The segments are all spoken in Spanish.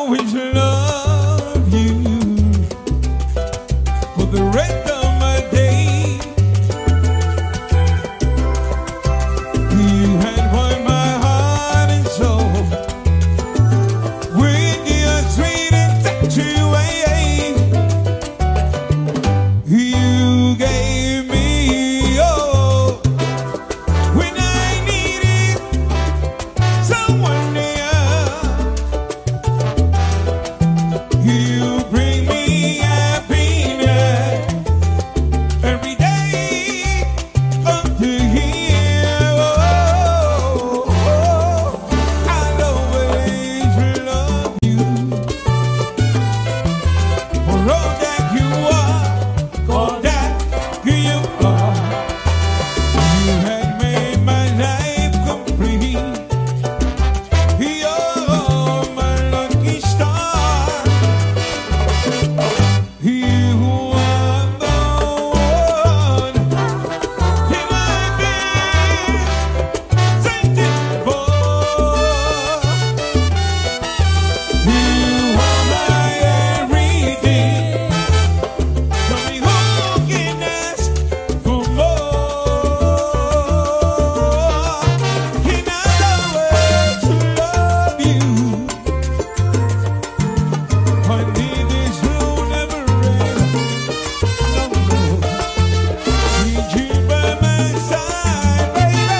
always love you for the rest of my days. You had won my heart and soul with your sweet and sexy ways. You gave me all when I needed someone near. You bring me happiness every day unto here. Oh, I'll always love you for all that you are, all that you are. You had made my life complete. You're my lucky star. You are the one that I've been searching for. You are my everything. Tell me who can ask for more? Can I always love you? Honey, this will never end. No, no. Need you by my side, baby.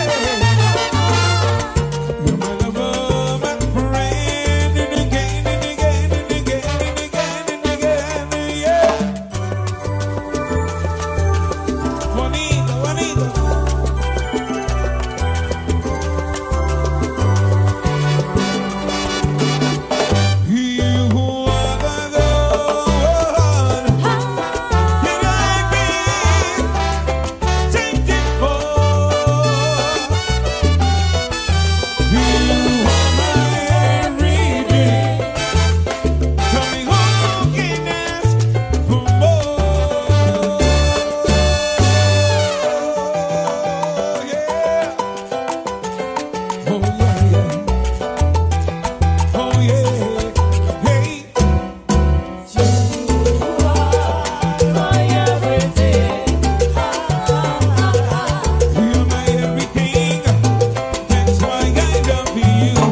You're my lover, my friend, and again and again and again and again and again, yeah. Bonito, bonito. You are the one that I've been searching for. You are my everything. Tell me who can ask for more? Yeah. Oh yeah, yeah. Oh yeah. Hey. You're my everything. That's why I love you.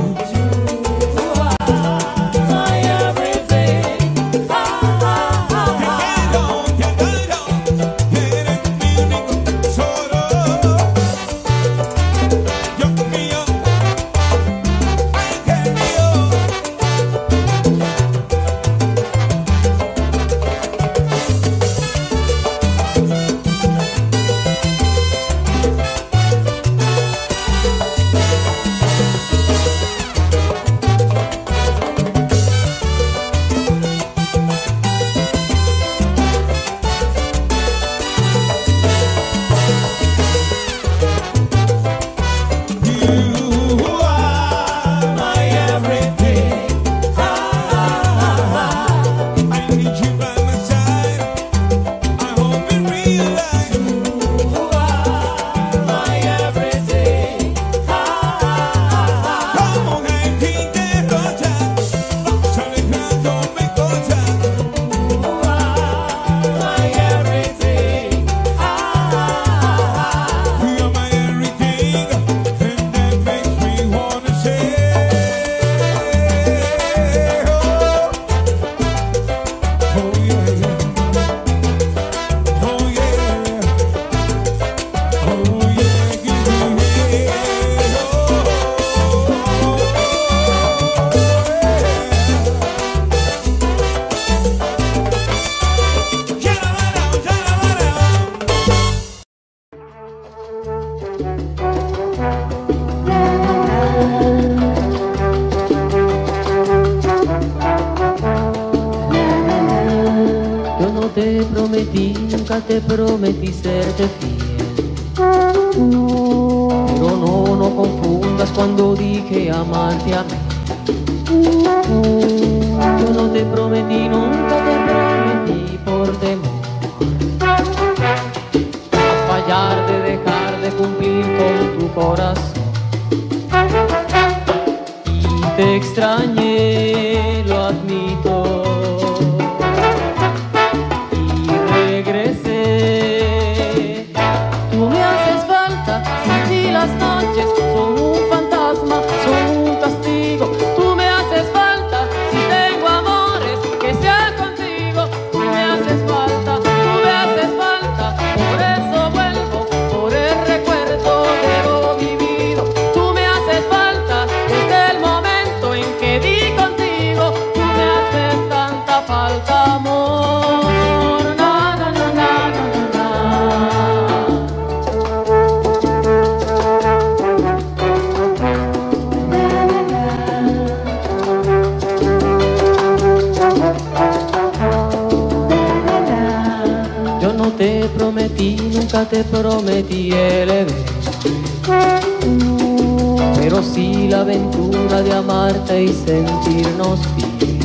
Yo no te prometí, nunca te prometí serte fiel. Pero no confundas cuando dije amarte a mí. Yo no te prometí, nunca te prometí por temor a fallar, de dejar de cumplir con tu corazón. Y te extrañé, lo admito. te prometí, nunca te prometí el evento, pero sí la aventura de amarte y sentirnos bien.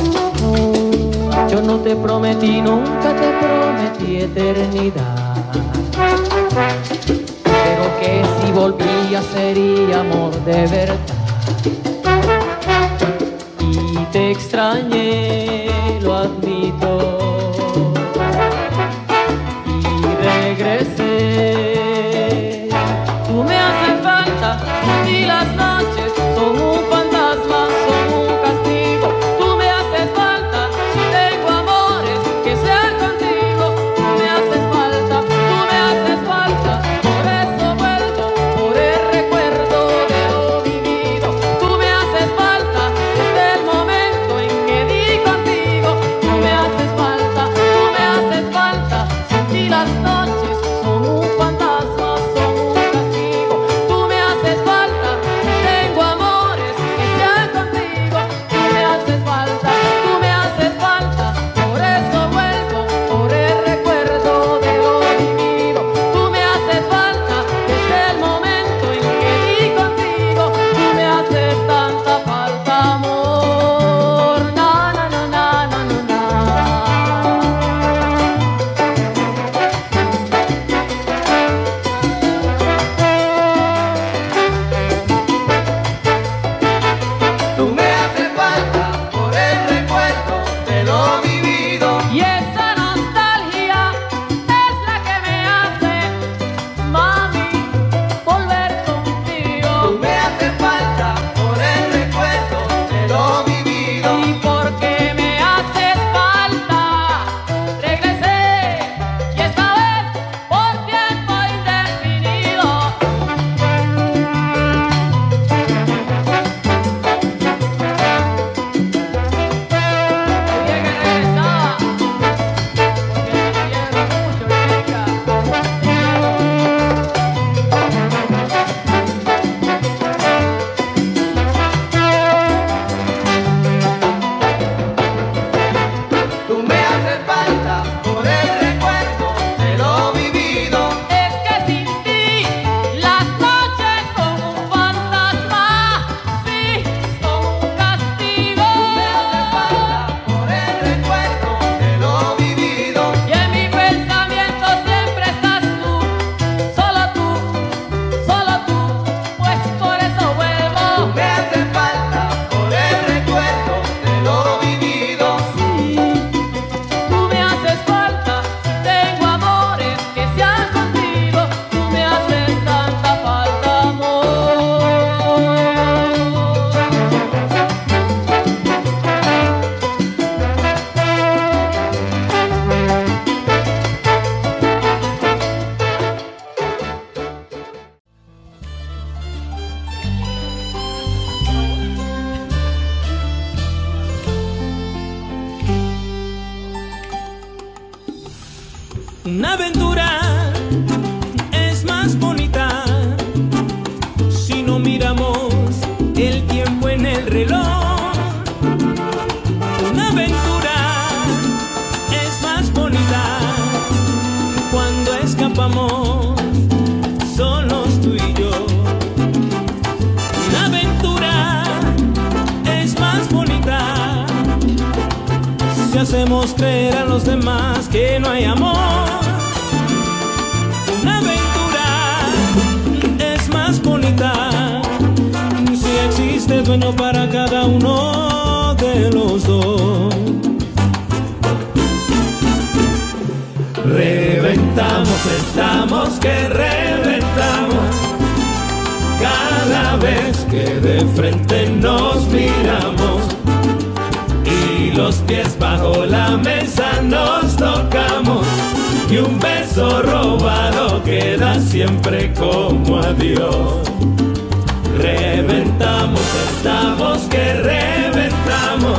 Yo no te prometí, nunca te prometí eternidad, pero que si volvía sería amor de verdad. Y te extrañé, lo admito, regresé. Tú me haces falta y las noches son un fantasma, son un castigo. Tú me haces falta si tengo amores que sean contigo. Tú me haces falta, tú me haces falta. Por eso vuelvo, por el recuerdo de lo vivido. Tú me haces falta desde el momento en que di contigo. Tú me haces falta, tú me haces falta. Sin ti las noches son un fantasma, son un castigo. Tú me haces falta, tengo amores que sean contigo. Tú me haces falta, tú me haces falta. Por eso vuelvo, por el recuerdo de lo vivido. Tú me haces falta desde el momento en que di contigo. Tú me haces tanta falta, amor. Na, na, na, na, na, na, na. Tú me haces falta por el recuerdo de lo vivido. Y esa nostalgia es la que me hace, mami, volver contigo. Tú me haces falta por el recuerdo de lo vivido. Y porque me haces falta, regresé, y esta vez por tiempo indefinido. Sabía que regresaba, porque te quiero mucho, chica, te quiero. Tú me haces falta por el recuerdo de lo vivido. Es que sin ti las noches son un fantasma, sí, son un castigo. Me haces falta por el recuerdo de lo vivido. Y en mi pensamiento siempre estás tú, pues por eso vuelvo. Me haces falta por el recuerdo de lo vivido. Sí, tú me haces falta, tengo amores que sean contigo. Tú me haces tanta falta, amor. Una aventura es más bonita si no miramos el tiempo en el reloj. Una aventura es más bonita cuando escapamos solos tú y yo. Una aventura es más bonita si hacemos creer a los demás que no hay amor. Una aventura es más bonita si existe dueño para cada uno de los dos. Reventamos, estamos que reventamos cada vez que de frente nos miramos. Y los pies bajo la mesa nos tocamos y un beso robado queda siempre como adiós. Reventamos, estamos que reventamos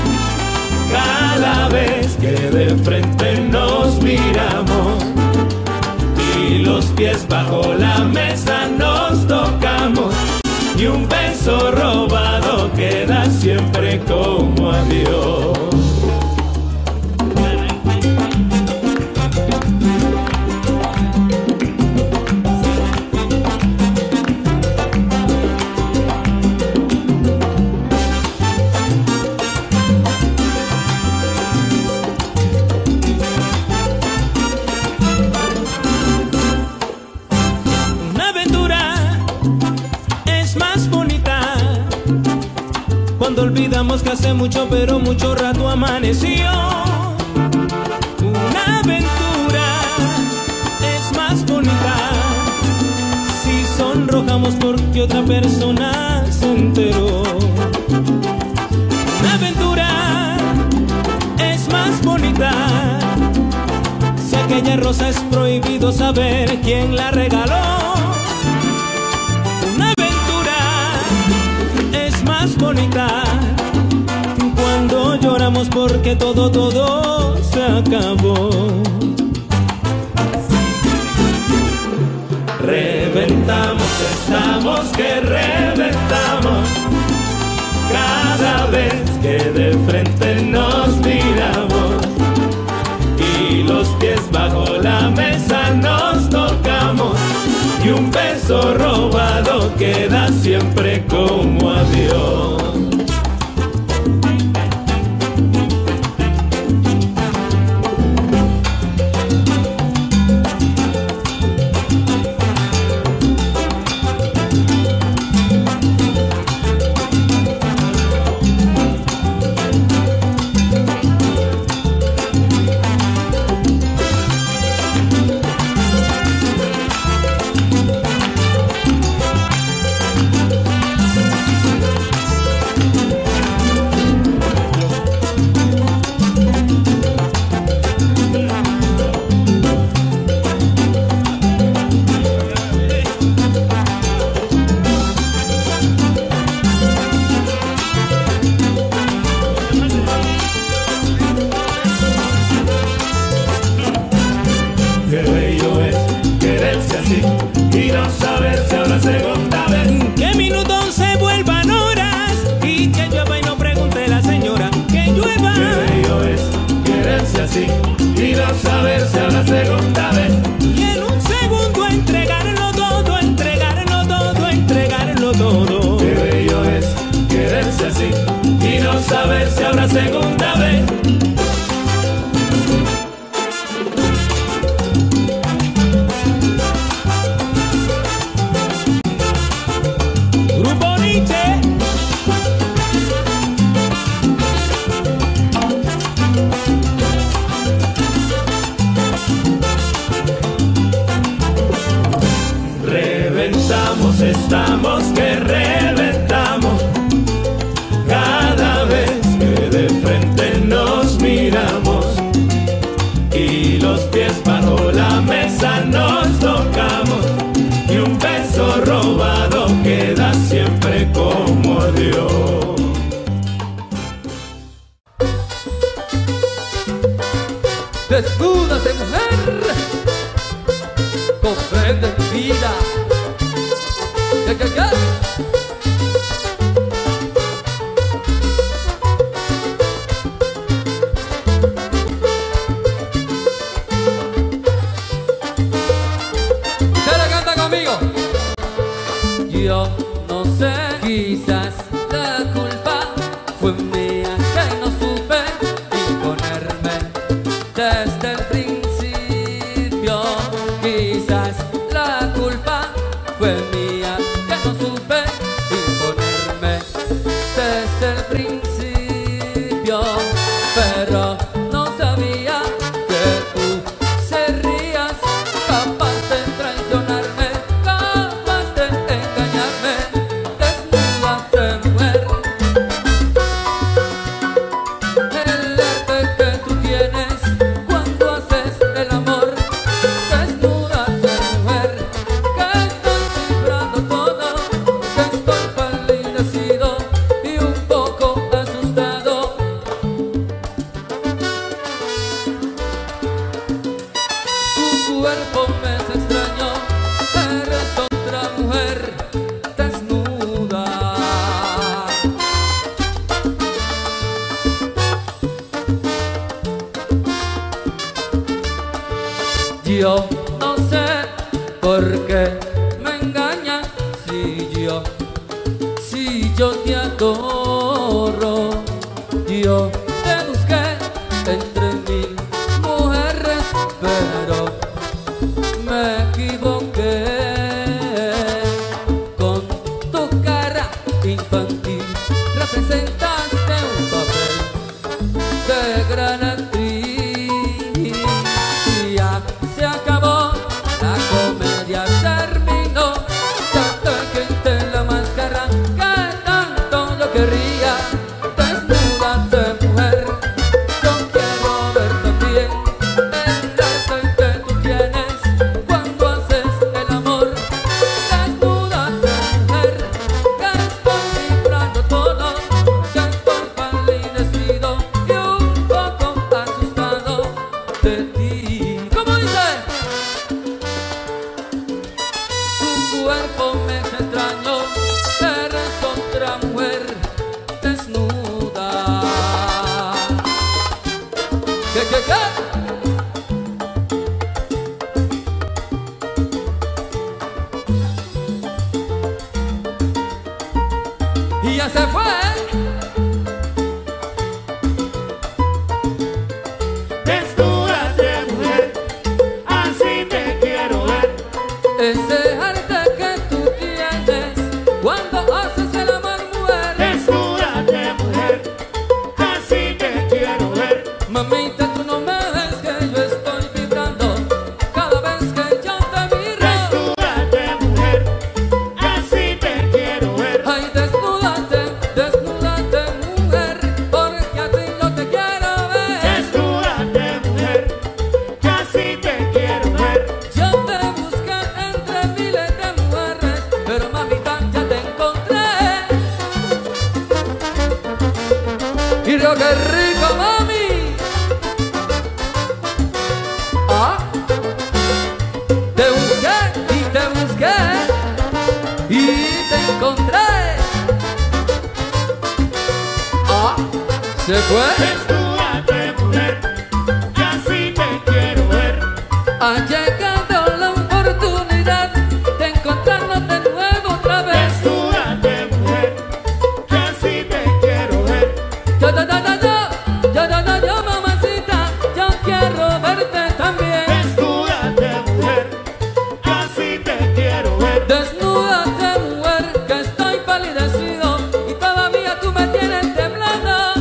cada vez que de frente nos miramos. Y los pies bajo la mesa nos tocamos y un beso robado queda siempre como adiós. que hace mucho, pero mucho rato amaneció. Una aventura es más bonita si sonrojamos porque otra persona se enteró. Una aventura es más bonita si aquella rosa es prohibido saber quién la regaló. Una aventura es más bonita cuando lloramos porque todo se acabó. Reventamos, estamos que reventamos cada vez que de frente nos miramos y los pies bajo la mesa nos tocamos y un beso robado queda siempre como adiós. Estamos que reventamos cada vez que de frente nos miramos y los pies bajo la mesa nos tocamos y un beso robado queda siempre como adiós. Desnúdate, mujer, comprende mi vida. ¿Qué? Se la canta conmigo. Yo no sé, quizás la culpa fue mía que no supe imponerme desde el principio. Quizás la culpa fue mía que no supe imponerme desde el principio, pero no sabía que tú serías capaz de traicionarme, capaz de engañarme. Desnúdate, mujer, el arte que tú tienes cuando haces el amor. Desnúdate, mujer, que estoy vibrando todo, que estoy palidecido y un poco asustado. Tu cuerpo me es extraño, eres otra mujer desnuda. Yo no sé por qué me engañas si yo te adoro. Yo te busqué entre mil mujeres, pero me equivoqué. Con tu cara infantil representaste gran actriz. Y ya se acabó, la comedia terminó. Ya te quité la máscara que tanto yo querría. Desnúdate, mujer, yo quiero ver también el arte que tú tienes cuando haces el amor. Desnúdate, mujer, que estoy vibrando todo, que estoy palidecido y un poco asustado de ti. ¿Cómo dice? Tu cuerpo me es extraño, eres otra mujer desnuda. ¿Qué? Y ya se fue. Desnúdate, mujer, así te quiero ver. Ese arte que tú tienes cuando haces el amor, mujer. Desnúdate, mujer, así te quiero ver. Mamita, tú no me ves que yo estoy vibrando cada vez que yo te miro. Desnúdate, mujer, así te quiero ver. Ay, desnúdate, desnúdate, mujer, porque a ti yo te quiero ver. Desnúdate, mujer, así te quiero ver. Yo te busqué entre miles de mujeres, pero mamita, ya te encontré. Y yo, qué rico, mami. Ah, te busqué y te encontré. Ah, se fue. Desnúdate, mujer, así te quiero ver. Ha llegado la oportunidad de encontrarnos de nuevo otra vez. Desnúdate, mujer, así te quiero ver. Yo, mamacita, yo quiero verte también. Desnúdate, mujer, así te quiero ver. Desnúdate, mujer, que estoy palidecido y todavía tú me tienes temblando.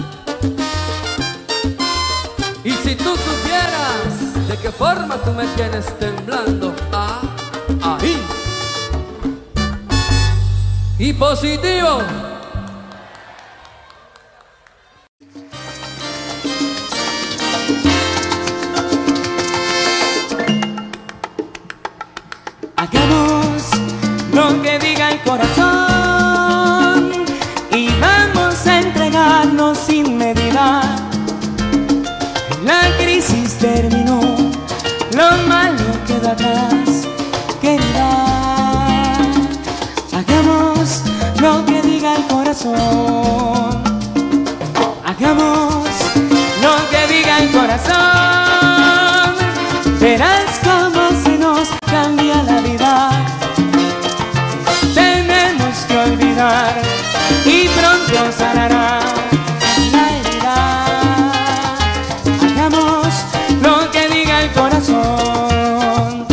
Y si tú supieras de qué forma tú me tienes temblando. Ah, ahí. Y positivo. Hagamos lo que diga el corazón y vamos a entregarnos sin medida. La crisis terminó, lo malo queda atrás, querida. Hagamos lo que diga el corazón. Hagamos lo que diga el corazón. Verás cómo se nos cambia la vida. Tenemos que olvidar y pronto sanará la herida. Hagamos lo que diga el corazón.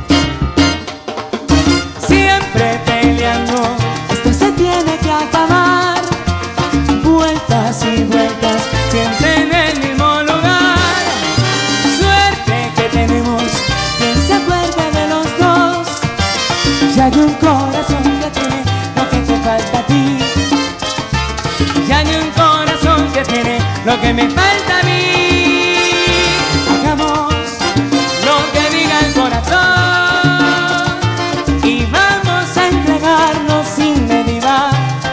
Siempre peleando, esto se tiene que acabar. Vueltas y vueltas, siempre en el mismo lugar. Suerte que tenemos, quien se acuerde de los dos. Ya hay un corazón que tiene lo que te falta a ti. Ya hay un corazón que tiene lo que me falta a mí. Hagamos lo que diga el corazón y vamos a entregarnos sin medida.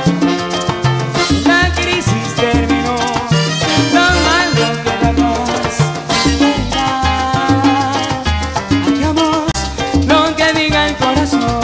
La crisis terminó, lo malo queda atrás, querida. Hagamos lo que diga el corazón.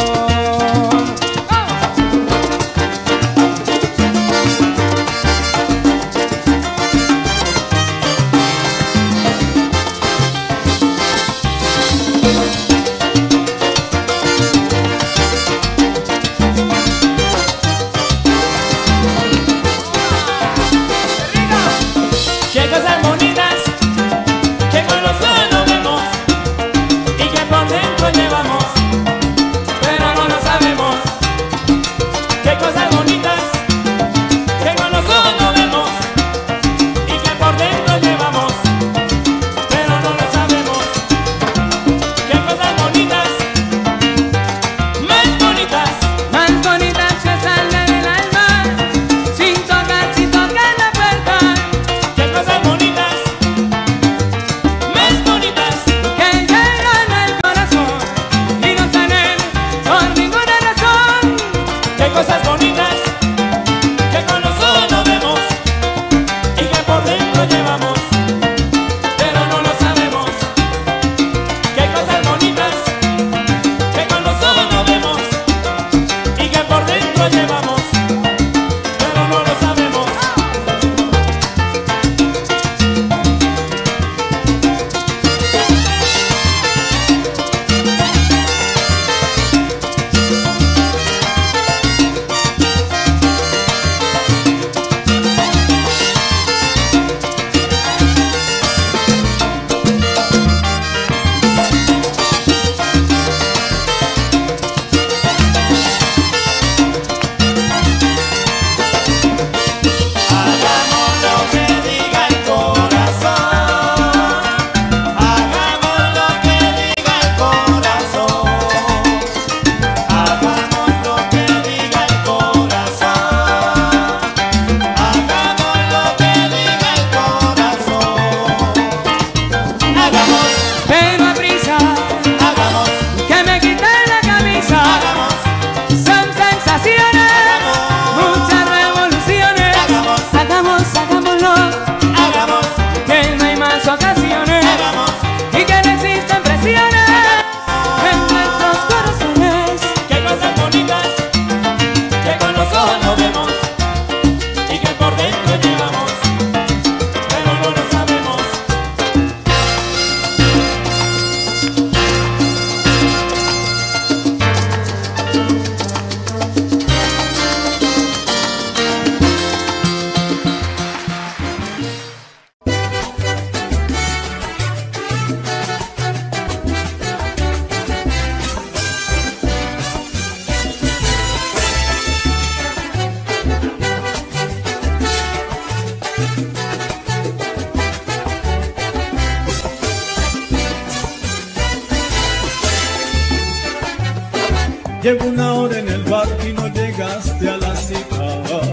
Llevo una hora en el bar y no llegaste a la cita.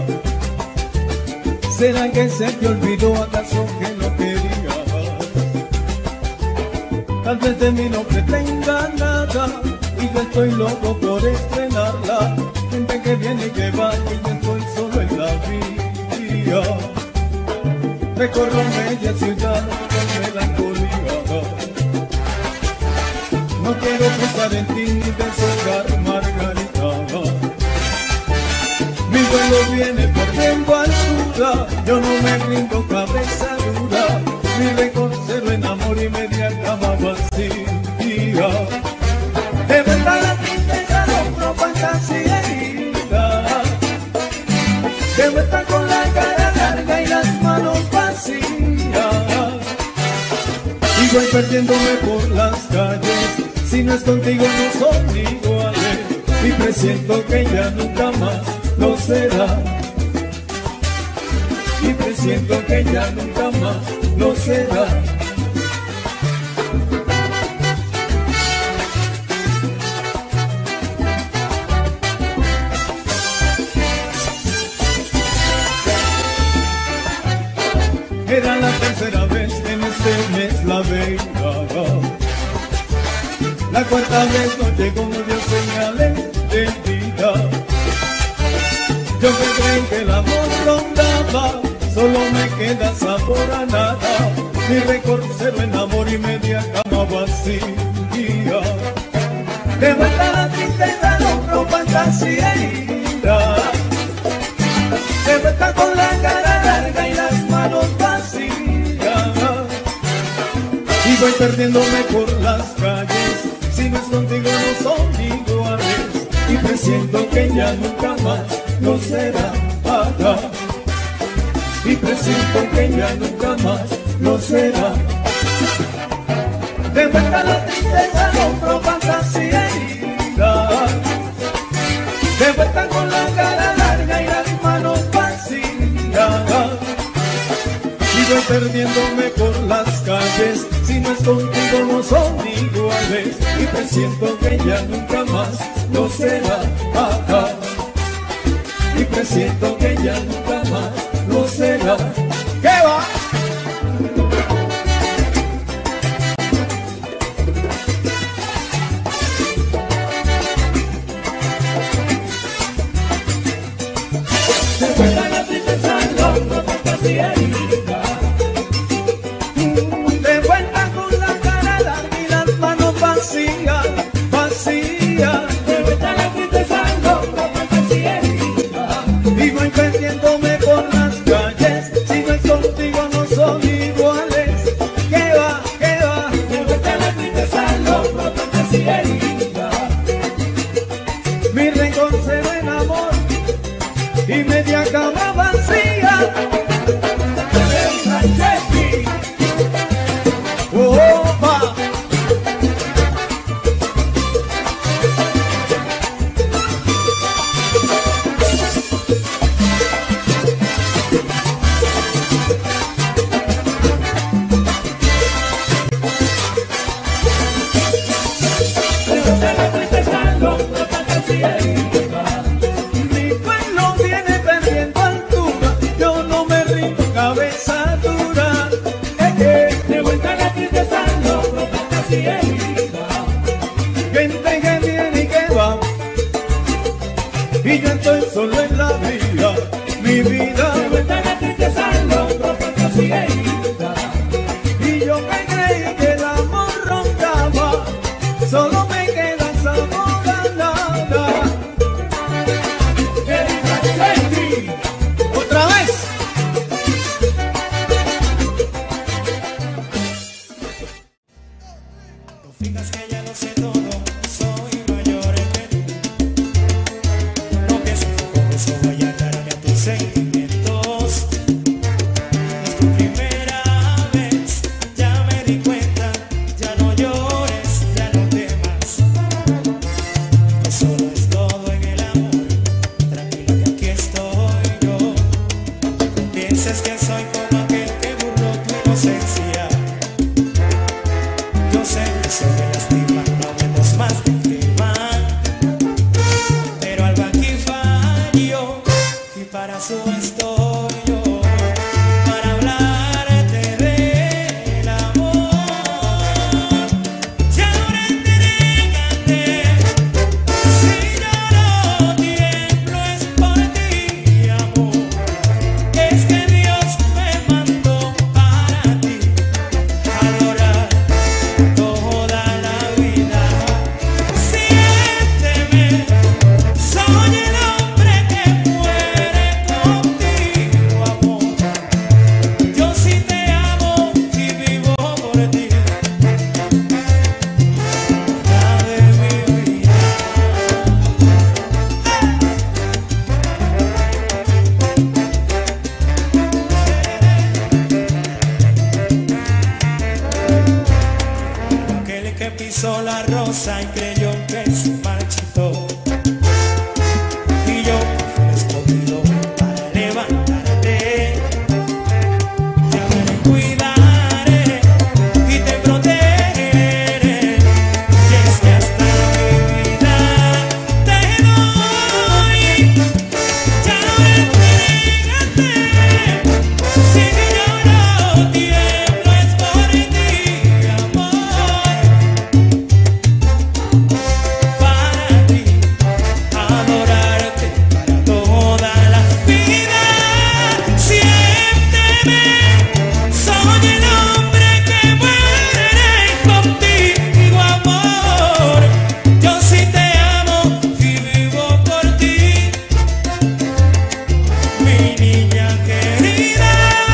¿Será que se te olvidó acaso que no quería? Tal vez de mí no pretenga nada y yo estoy loco por estrenarla. Gente que viene y que va y yo estoy solo en la vía. Recorro media ciudad con melancolía. No quiero pensar en ti ni deshogar Margarita. Mi vuelo viene perdiendo altura, yo no me rindo, cabeza dura. Mi récord cero en amor y media cama vacía. De vuelta la tristeza, no fantasía herida. De vuelta con la cara larga y las manos vacías. Y voy perdiéndome por las calles, si no es contigo no son iguales. Y presiento que ya nunca más lo será. Y presiento que ya nunca más lo será. Era la tercera vez en este mes la veía. La cuarta vez no llegó, no dio señales de vida. Yo que creí que el amor rondaba, solo me queda sabor a nada. Mi récord cero en amor y media cama vacía. De vuelta la tristeza, no fantasía herida. De vuelta con la cara larga y las manos vacías. Y voy perdiéndome por las calles, si no es contigo no son iguales. Y presiento que ya nunca más lo será. Y presiento que ya nunca más lo será. De vuelta la tristeza, compro fantasía herida. De vuelta con la cara larga y las manos vacías. Y voy perdiéndome por las calles, si no es contigo no son iguales. Y presiento que ya nunca más lo será. Y presiento que ya nunca más lo será. ¿Qué va? Se vuelta la tristeza, no fantasía herida. De vuelta con la cara larga y las manos vacías, vacías. De vuelta la tristeza, no fantasía herida. Y voy perdiéndome por las calles, si no es contigo no son iguales. ¿Qué va? ¿Qué va? De vuelta la tristeza, no fantasía herida. Mi rencor cero en amor y media cama vacía. Opa. Mi pueblo viene perdiendo altura, yo no me rindo, cabeza dura. De vuelta la tristeza, no fantasía herida. Gente que viene y que va, y yo estoy solo en la vida, mi vida. De vuelta la tristeza, no fantasía herida. Y yo que creí que el amor rondaba, solo me queda sabor a nada. Otra vez. No fijas que ya lo sé todo, soy mayor que tú. No pienses que con eso voy a darme a tus sentimientos. No es tu primera vez, ya me di cuenta. Ya no llores, ya no temas. No solo es todo en el amor. Tranquila que aquí estoy yo. No pienses que soy como aquel que burló tu inocencia. Yo sé que eso me lastima, no hablemos más del tema. paso estoy yo para hablarte del amor. Y ahora entrégate, si yo no tiemblo es por ti, amor. Es que Dios me mandó para ti, adorar toda la vida. Siénteme, soy el hombre que muere contigo, amor. Yo sí te amo y vivo por ti, la de mi vida. Aquel que pisó la rosa y creyó que se marchitó, y yo fui escogido para levantarte. Te amaré, cuidaré y te protegeré, y es que hasta mi vida te doy. Y ahora entrégate, si yo no tiemblo es por ti, amor. Para ti, adorarte para toda la vida. Siénteme, soy el hombre que muere contigo, amor. Yo sí te amo y vivo por ti, mi niña querida.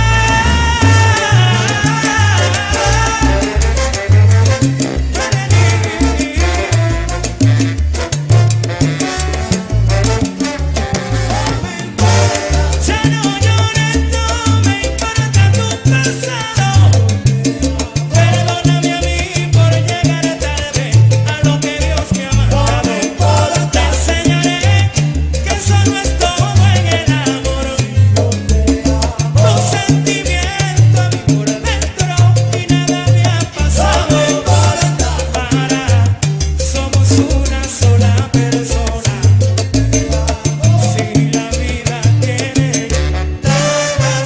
Ya no llores, no me importa tu pasado. Perdóname a mí por llegar tarde a lo que Dios me ha mandado. Te enseñaré que solo es todo en el amor. Tu sentimiento a mí por dentro y nada me ha pasado. Para, somos una sola persona. Si la vida tiene tantas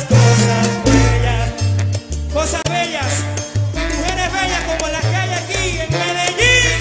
cosas bellas, mujeres bellas como las que hay aquí en Medellín.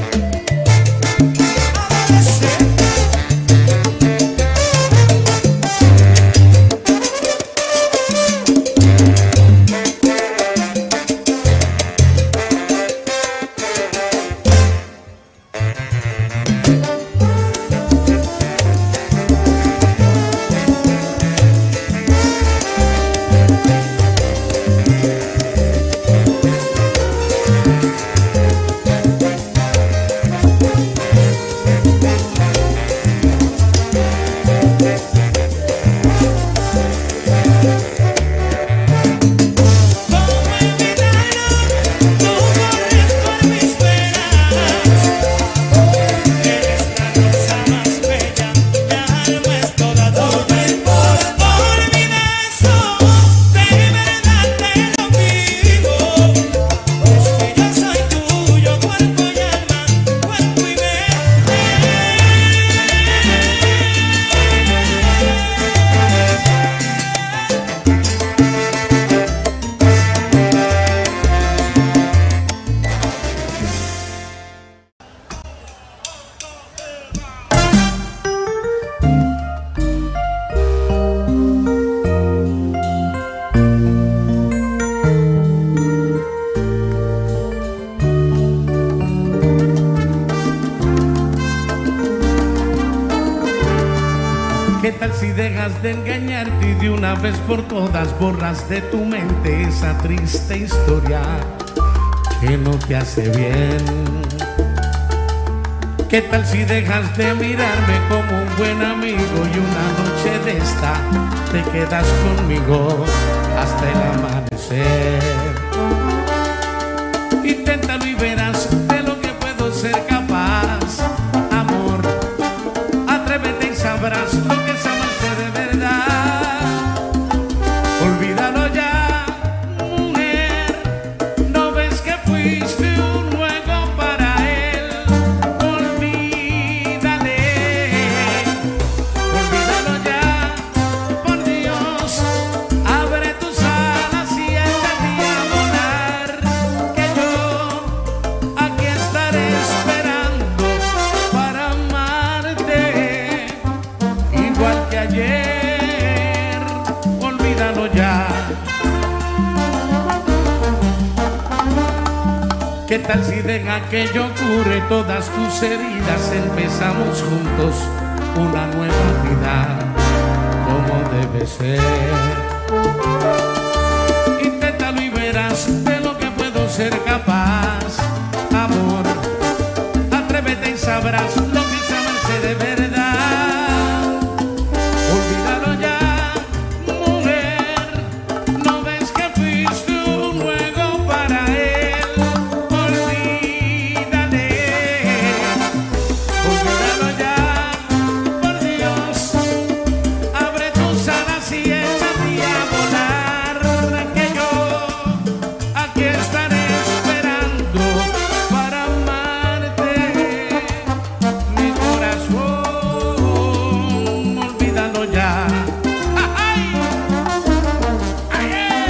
Como el verano, tú corres por mis venas. Eres la rosa más bella, mi alma es toda tuya. Olvida eso, de verdad te lo digo. Es que yo soy tuyo, cuerpo y alma, cuerpo y mente. ¿Qué tal si dejas de engañarte y de una vez por todas borras de tu mente esa triste historia que no te hace bien? ¿Qué tal si dejas de mirarme como un buen amigo y una noche de esta te quedas conmigo hasta el amanecer? Inténtalo y verás de lo que puedo ser capaz, amor. Atrévete y sabrás lo que es amarse de verdad. Olvídalo ya, mujer. ¿No ves que fuiste un juego para él? Olvídale, olvídalo ya. ¿Qué tal si deja que yo cure todas tus heridas? Empezamos juntos una nueva vida, como debe ser. Inténtalo y verás de lo que puedo ser capaz. Amor, atrévete y sabrás lo que es amarse de verdad. Olvídalo ya, mujer, no ves que fuiste un juego para él. Olvídale, olvídalo ya, por Dios. Abre tus alas y échate a volar, que yo aquí estaré esperando para amarte, mi corazón. Olvídalo ya. ¡Ay! ¡Ay!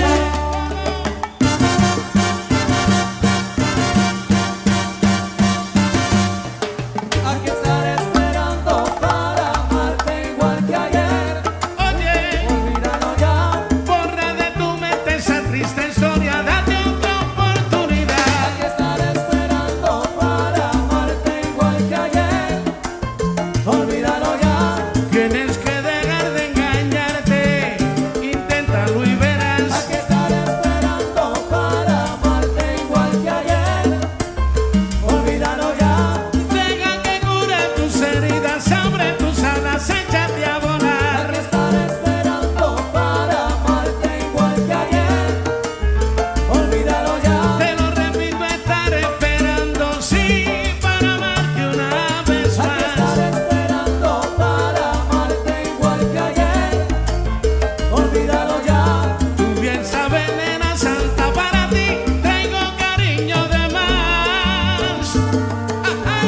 Aquí estaré esperando para amarte igual que ayer. Oye, Olvídalo ya. borra de tu mente esa triste historia, date otra oportunidad. Aquí estaré esperando para amarte igual que ayer. Olvídalo ya. Tienes que dejar de engañarte, inténtalo y verás. Aquí estaré esperando para amarte igual que ayer. Olvídalo ya. Deja que cure tus heridas, abre tus alas, échate a volar. Aquí estaré esperando para amarte igual que ayer. Olvídalo ya. Te lo repito, estaré esperando, sí, para amarte una vez Aquí más. estaré esperando para amarte igual que ayer. Olvídalo ya. Tú bien sabes, nena santa, para ti traigo cariño de más. ¡Ay!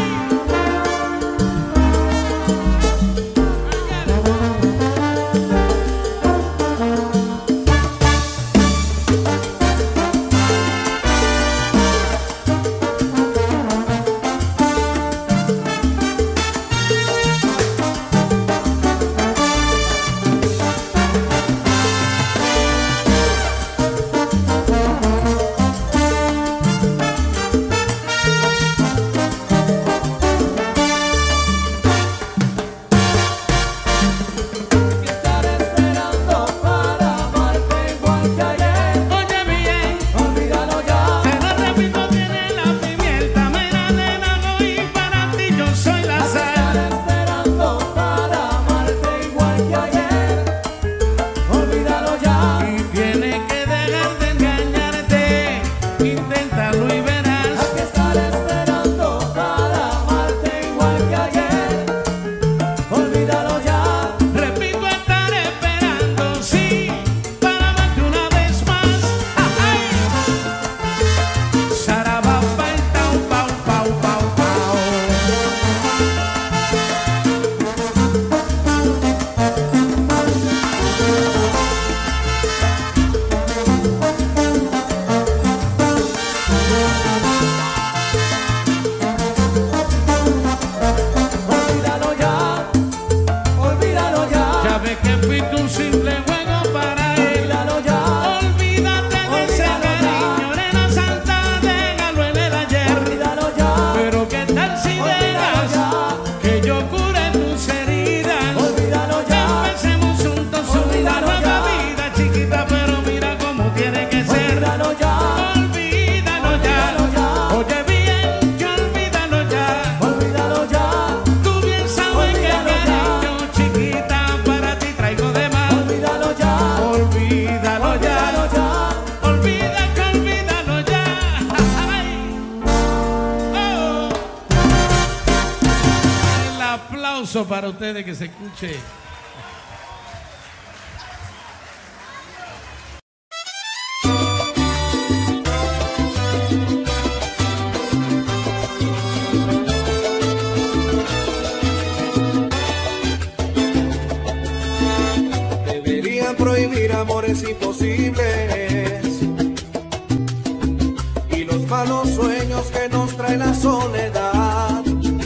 Aquí estaré esperando para amarte igual que ayer. Oye bien, Olvídalo ya. te lo repito, tiene la pimienta, mira nena, no, y para ti yo soy la Aquí sal. estaré esperando para amarte igual que ayer. Olvídalo ya. Y tienes que dejar de engañarte, inténtalo y verás. Aquí estaré esperando para amarte igual que ayer. Olvídalo ya. Repito, estaré esperando, sí, para amarte una vez más. ¡Ay! Sarabapa, tau, pau, pau, pau, pau. Olvídalo ya. Olvídalo ya. Ya ves que fuiste un simple juego para él. Olvídalo ya. Olvídate de ese Olvídalo ya. cariño, nena santa, déjalo en el ayer. Olvídalo ya. Pero qué tal si Olvídalo dejas ya. que yo cure tus heridas. Olvídalo ya. Empecemos juntos una Olvídalo nueva ya. vida, chiquita, pero mira cómo tiene que ser. Olvídalo ya. Olvídalo Olvídalo ya. ya. Oye bien, que olvídalo ya. Olvídalo ya. Tú bien sabes que Olvídalo ya. cariño, chiquita, para ti traigo de más. Olvídalo ya. Olvídalo ya. Olvídalo ya. Olvida que olvídalo ya. Ay. Oh. El aplauso para ustedes, que se escuche. Deberían prohibir amores imposibles y los malos sueños que nos trae la soledad.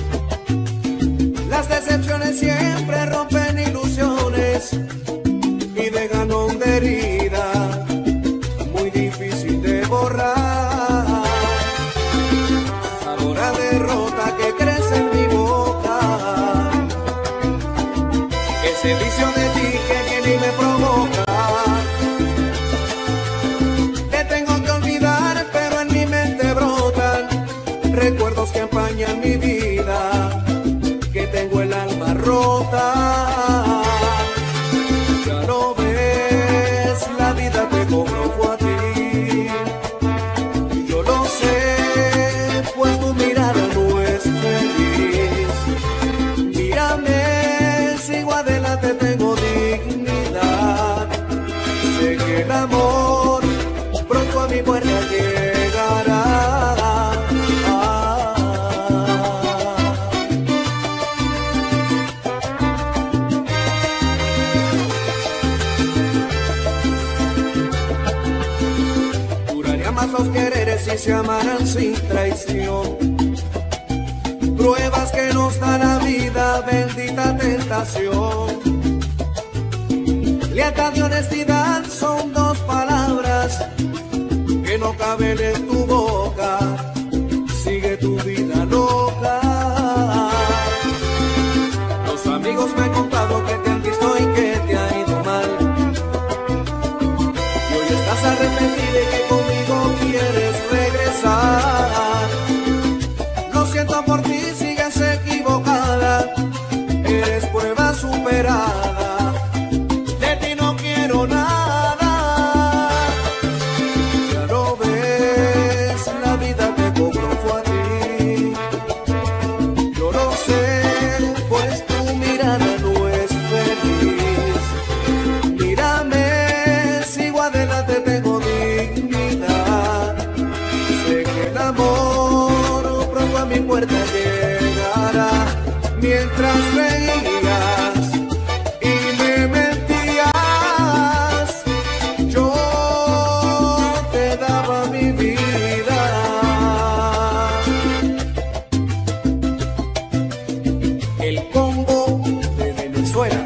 Las decepciones siempre rompen ilusiones y dejan honda herida muy difícil de borrar. que crece en mi boca. Ese vicio de ti que viene y me provoca. Te tengo que olvidar, pero en mi mente brotan recuerdos que empañan mi vida, que tengo el alma rota. Ya lo ves, la vida te cobró fue a ti. Y yo lo sé, pues tu mirada no es feliz. Mírame, sigo adelante, tengo dignidad. Sé que el amor pronto a mi puerta llegará. Los quereres si se amaran sin traición, pruebas que nos da la vida, bendita tentación. Lealtad y honestidad son dos palabras que no caben en tu boca. Sigue tu vida loca. Los amigos me han contado que te han visto y que te ha ido mal, y hoy estás arrepentida y que conmigo quieres regresar. Lo siento por ti, sigues equivocada. Eres prueba superada. De ti no quiero nada. Ya lo ves, la vida te cobró fue a ti. Yo lo sé, pues tu mirada no es feliz. Mírame, sigo adelante, tengo dignidad. Sé que el amor pronto a mi puerta llegará. Mientras reías y me mentías, yo te daba mi vida. El Congo de Venezuela.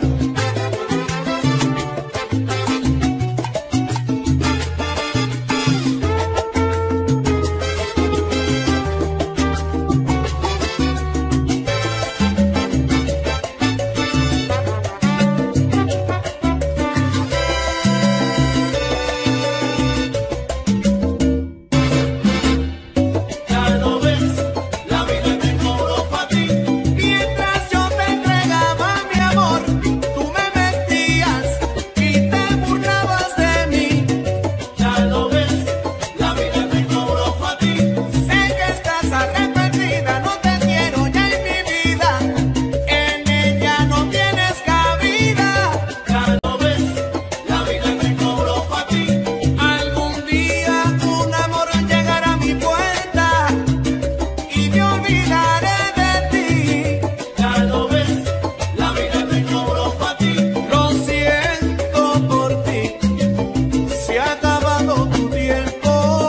Mientras yo te entregaba mi amor, tú me mentías y te burlabas de mí. Ya lo ves, la vida te cobró fue a ti. Sé que estás arrepentida, no te quiero ya en mi vida. En ella no tienes cabida. Ya lo ves, la vida te cobró fue a ti. Algún día un amor llegará a mi puerta y me olvidaré de ti. Ya lo ves, la vida te cobró fue a ti. Lo siento por ti, se ha acabado tu tiempo.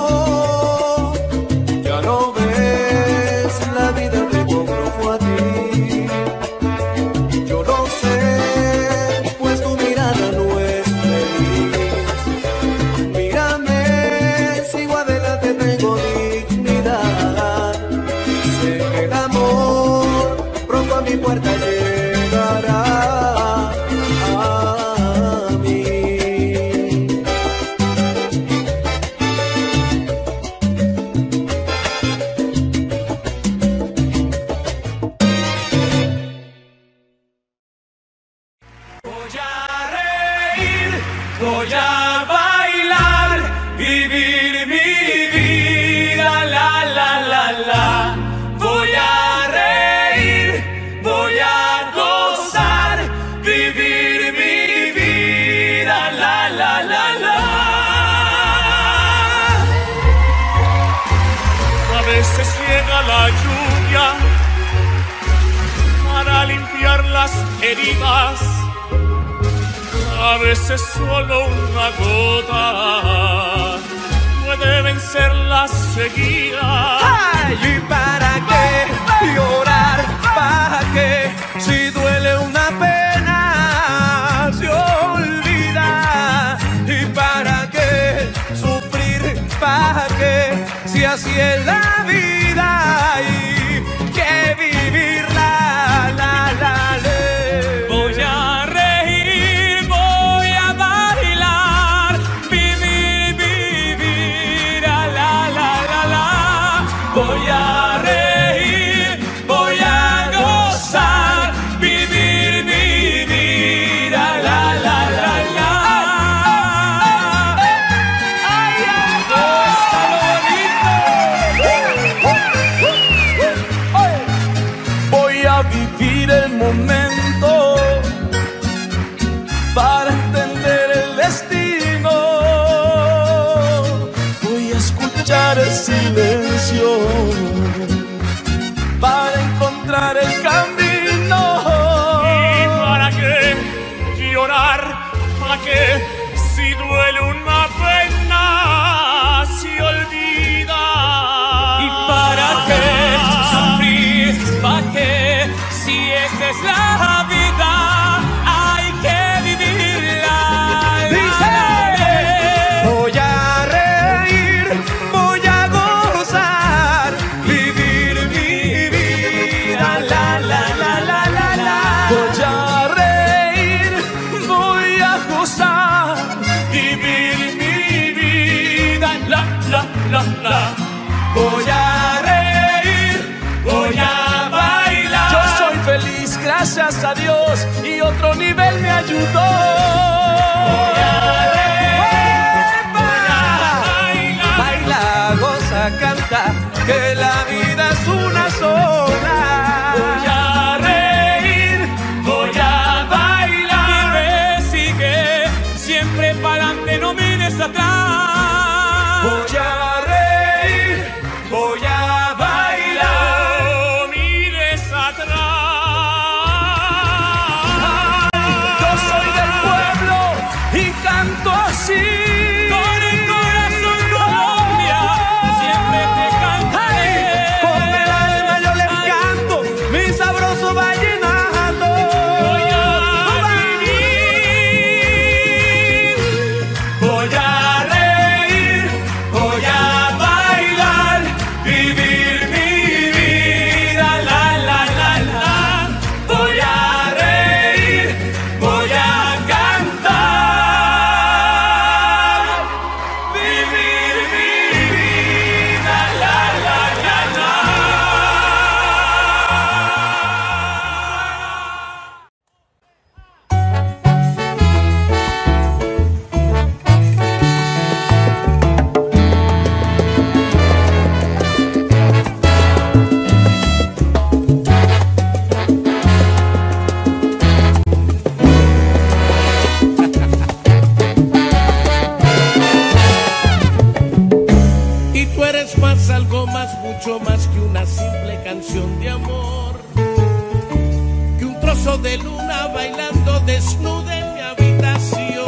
Ya lo ves, la vida te cobró fue a ti. Yo lo sé, pues tu mirada no es feliz. Mírame, sigo adelante, tengo dignidad. Sé que el amor pronto a mi puerta llegará a mí. Voy a reír, voy a bailar, vivir mi vida, la la la la. Voy a reír, voy a gozar, vivir mi vida, la la la la. A veces llega la lluvia para limpiar las heridas. A veces solo una gota puede vencer la sequía. Ay, ¿y para qué llorar? ¿Para qué? Si duele una pena, se olvida. ¿Y para qué sufrir? ¿Para qué? Si así es la vida. ¿Y qué escuchar el silencio, para encontrar el camino. ¿Y para qué llorar? ¿Para qué? Si duele una pena, se olvida. ¿Y para qué sufrir? ¿Para qué? Si esa es la vida, hay que vivirla. Dice, voy a reír, voy a gozar, vivir mi vida, la la la la la la. Voy a reír, voy a gozar, vivir mi vida, la la la la. Voy a reír, voy a bailar. Yo soy feliz, gracias a Dios, y otro nivel me ayudó. Voy a reír, voy a bailar. Baila, goza, canta, que la vida es una sola. Voy a reír, voy a bailar. Vive, sigue, siempre para adelante, no mires atrás. Voy a reír, voy a bailar. No mires atrás. Yo soy del pueblo y canto así. Con el corazón, Colombia, siempre te cantaré. Con el alma yo les canto mi sabroso vallenato. Voy a vivir, voy a reír, voy a bailar, vivir mi vida, la la la la. Voy a reír, voy a cantar, vivir mi vida, la la la la. Y tú eres más, algo más, mucho más que una simple canción de amor, que un trozo de luna bailando desnuda en mi habitación,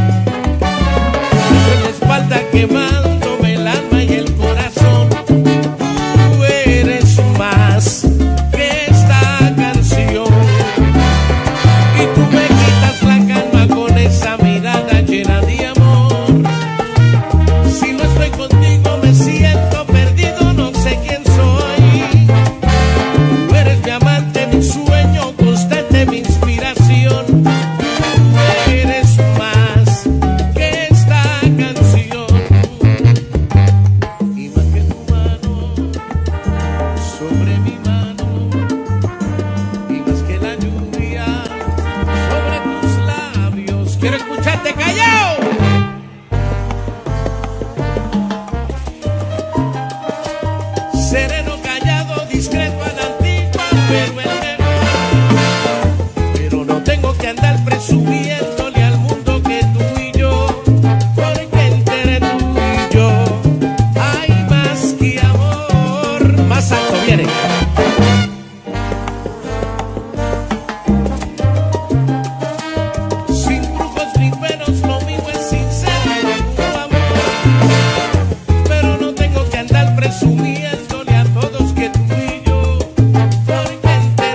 en la espalda quemándome el alma y el corazón. Tú eres más que esta canción, y tú me quitas la calma con esa mirada llena de amor. Si no estoy contigo me siento perdido, no sé quién soy. Tú eres mi amante, mi sueño constante, mi inspiración. Tú eres más que esta canción, y más que tu mano sobre mi mano, y más que la lluvia sobre tus labios. Quiero escucharte callado. Sereno, callado, discreto a la antigua, pero el mejor. Pero no tengo que andar presumiéndole al mundo que tú y yo, porque entre tú y yo hay más que amor. Más alto viene. Sin brujos ni pelos, lo mío es sincero, tu amor. Pero no tengo que andar presumiéndole a todos que tú y yo, porque entre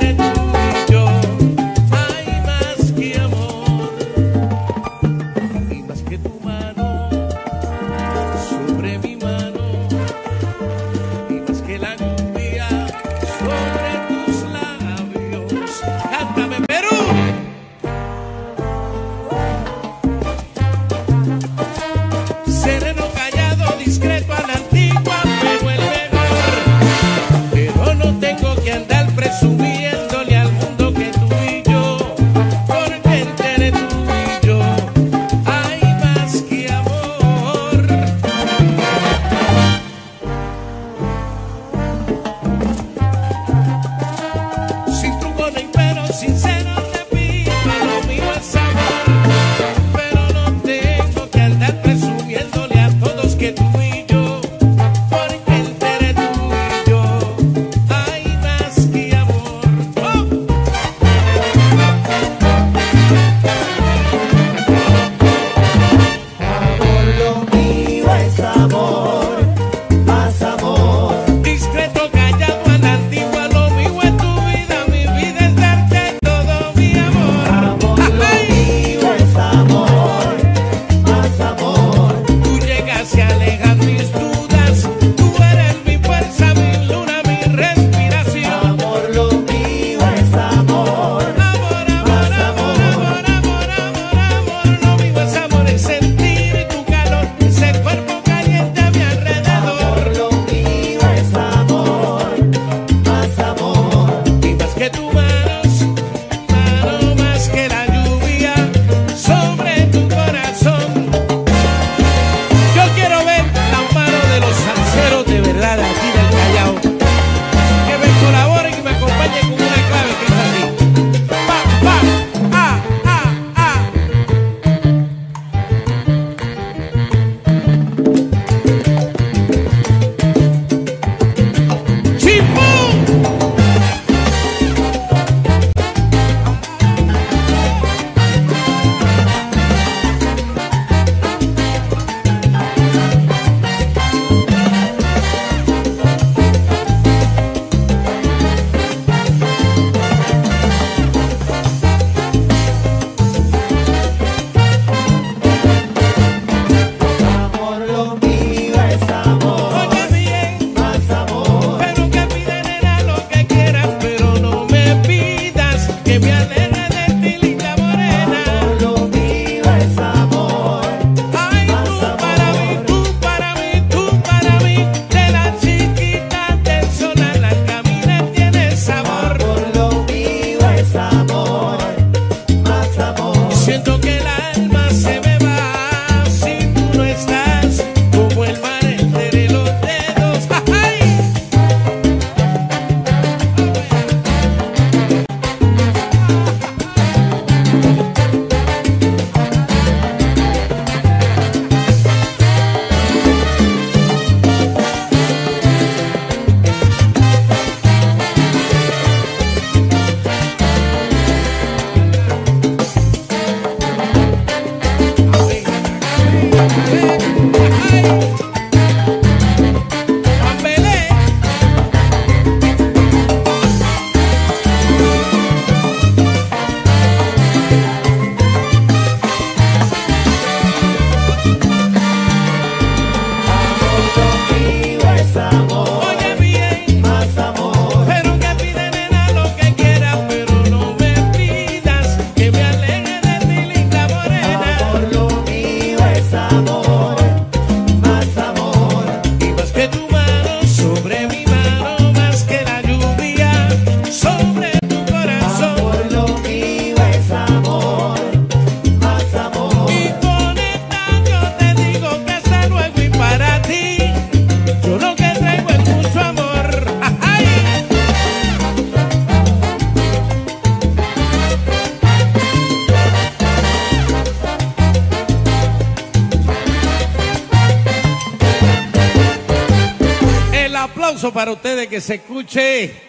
aplauso para ustedes, que se escuche.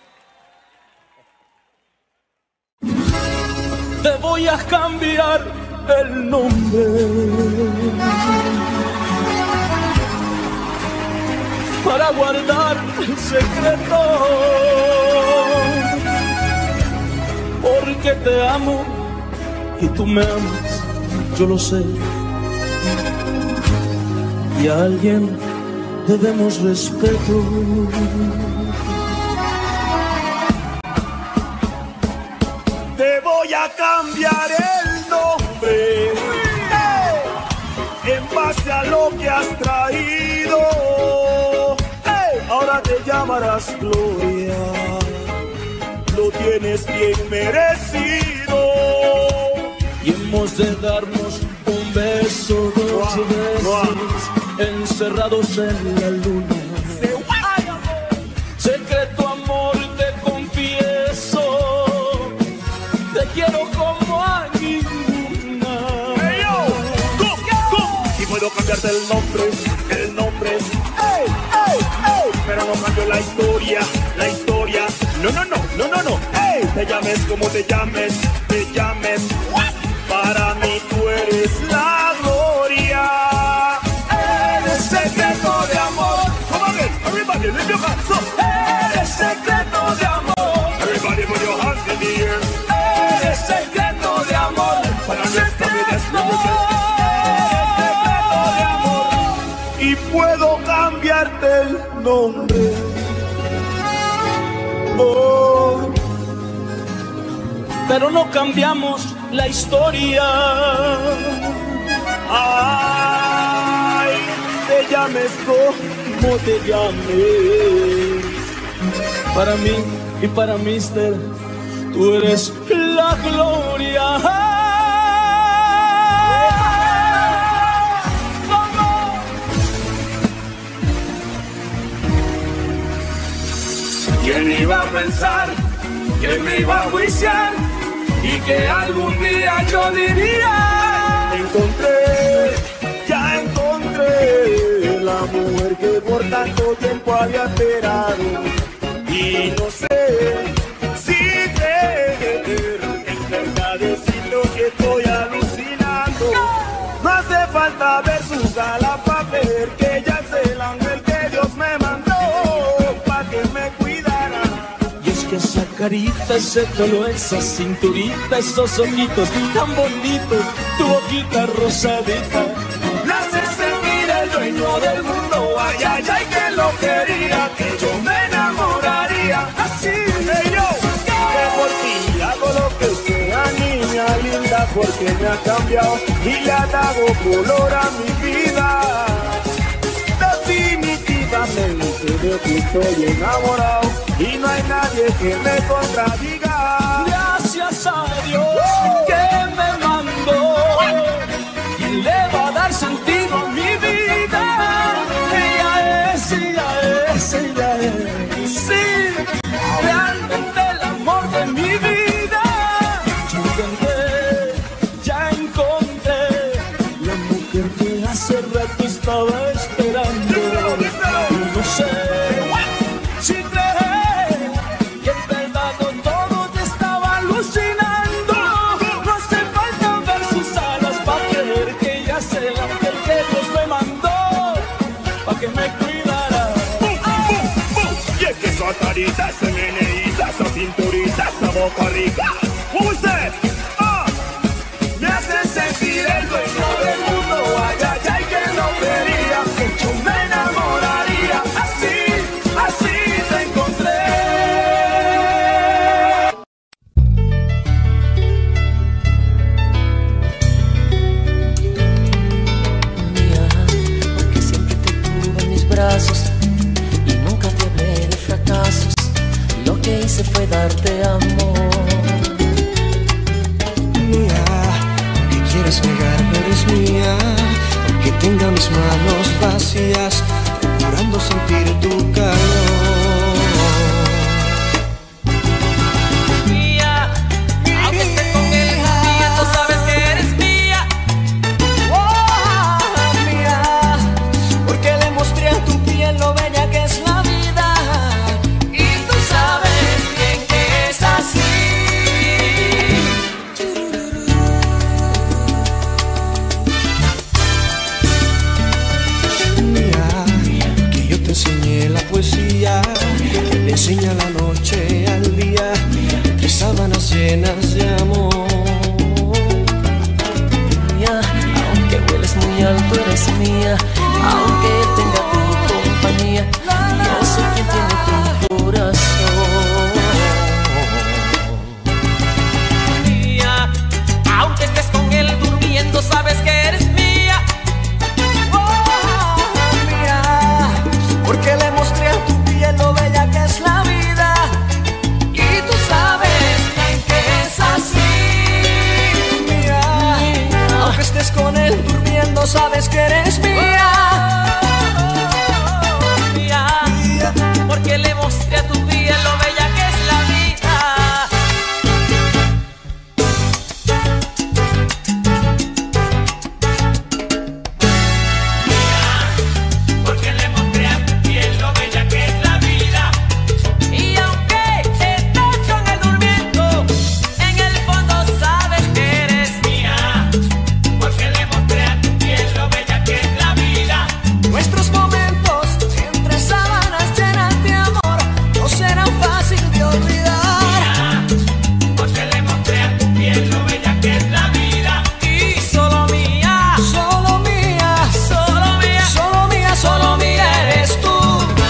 Te voy a cambiar el nombre para guardar el secreto, porque te amo y tú me amas, yo lo sé, y a alguien debemos respeto. Te voy a cambiar el nombre en base a lo que has traído. Ahora te llamarás Gloria, lo tienes bien merecido. Y hemos de darnos un beso, dos veces, encerrados en la luna. Secreto amor, te confieso, te quiero como a ninguna. Hey, yo. Y puedo cambiarte el nombre, pero no cambio la historia, no, te llames como te llames, para mí tú eres la gloria. Eres secreto de amor. Come on, everybody, lift your hands up. Eres secreto de amor. Everybody put your hands in the air. Eres secreto de amor. Para nuestra vida es secreto de amor. Y puedo cambiarte el nombre. Oh. Pero no cambiamos la historia. Ay, te llames como te llames. Para mí y para Mister, tú eres la gloria. ¿Quién iba a pensar que me iba a juiciar y que algún día yo diría: ya encontré la mujer que por tanto tiempo había esperado? Y no sé si creer, en verdad decirlo que estoy alucinando. No hace falta ver su cara para ver que ella es el ángel que Dios me mandó para que me cuidara. Y es que esa carita, ese pelo, esa cinturita, esos ojitos tan bonitos, tu boquita rosadita, me hace sentir el dueño del mundo. Ay, ay, ay, que lo quería, que yo me enamoraría. Así de yo, que por ti hago lo que sea, niña linda, porque me ha cambiado y le ha dado color a mi vida. Definitivamente de ti estoy enamorado y no hay nadie que me contradiga. Gracias a Dios que me mandó, quien le va a dar sentido a mi vida. Ella es, sí, realmente el amor de mi vida. Ya encontré la mujer que hace rato estaba esperando. Y no sé si creer que en verdad todo te estaba alucinando. No hace falta ver sus alas para creer que ella es el ángel que Dios me mandó para que me cuidara. Y es que esa carita, esa meneíta, esa cinturita, esa boca rica. What was that? Me hace sentir el dueño del mundo. Ay, ay, ay, que no quería, que yo me enamoraría. Así te encontré. Mía, porque siempre te tuve en mis brazos y nunca te hablé de fracasos. Lo que hice fue darte amor. Mía, aunque quieras negar, eres mía. Aunque tenga mis manos vacías, procurando sentir tu calor. Mía, aunque esté con él, mía, tú sabes que eres mía. Oh, mía, porque le mostré a tu piel lo bella que es la vida. enseña la noche al día, entre sábanas llenas de amor. Mía, aunque vueles muy alto eres mía, aunque él tenga tu compañía, yo soy quien tiene tu corazón. Mía, aunque estés con él durmiendo, sabes que eres mía. Oh, mía, porque le mostré a tu piel lo bella que es la vida, y tú sabes bien que es así. Mía, aunque estés con él durmiendo, sabes que eres mía. Porque le mostré a tu piel lo bella que es la vida. Porque le mostré a tu piel lo bella que es la vida. Y aunque estás con él durmiendo, en el fondo sabes que eres mía. Porque le mostré a tu piel lo bella que es la vida. Nuestros momentos entre sábanas llenas de amor no serán fácil de olvidar. Porque le mostré a tu piel lo bella que es la vida. y solo mía, Solo mía, solo mía, solo mía, solo mía eres tú.